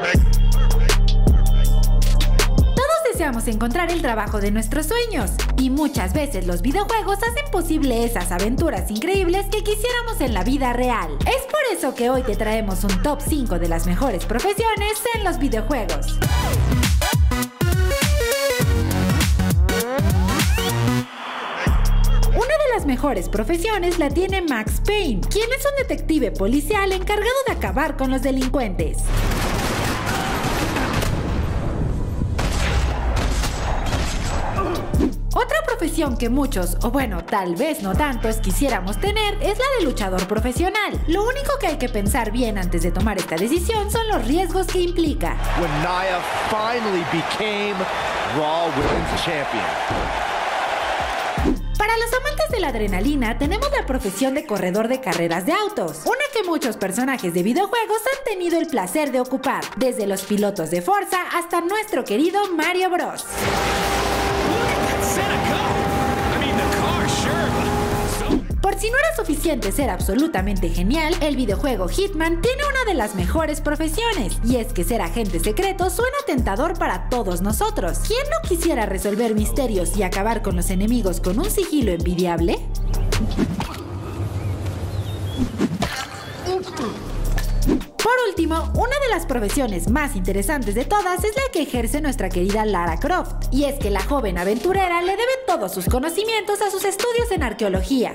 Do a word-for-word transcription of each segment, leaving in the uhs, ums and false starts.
Todos deseamos encontrar el trabajo de nuestros sueños, y muchas veces los videojuegos hacen posible esas aventuras increíbles que quisiéramos en la vida real. Es por eso que hoy te traemos un top cinco de las mejores profesiones en los videojuegos. Una de las mejores profesiones la tiene Max Payne, quien es un detective policial encargado de acabar con los delincuentes. Otra profesión que muchos, o bueno, tal vez no tantos, quisiéramos tener es la de luchador profesional. Lo único que hay que pensar bien antes de tomar esta decisión son los riesgos que implica. When Nia finally became Raw Women's Champion. Para los amantes de la adrenalina, tenemos la profesión de corredor de carreras de autos, una que muchos personajes de videojuegos han tenido el placer de ocupar, desde los pilotos de Forza hasta nuestro querido Mario Bros. Por si no era suficiente ser absolutamente genial, el videojuego Hitman tiene una de las mejores profesiones, y es que ser agente secreto suena tentador para todos nosotros. ¿Quién no quisiera resolver misterios y acabar con los enemigos con un sigilo envidiable? Por último, una de las profesiones más interesantes de todas es la que ejerce nuestra querida Lara Croft, y es que la joven aventurera le debe todos sus conocimientos a sus estudios en arqueología.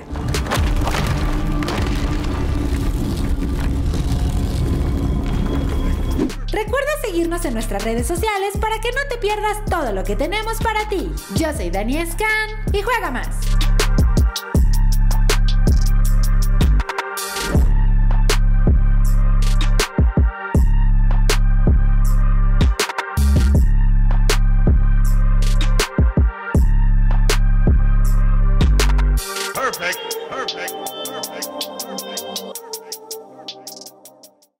Recuerda seguirnos en nuestras redes sociales para que no te pierdas todo lo que tenemos para ti. Yo soy Dani Scan y juega más. Perfect, perfect, perfect, perfect.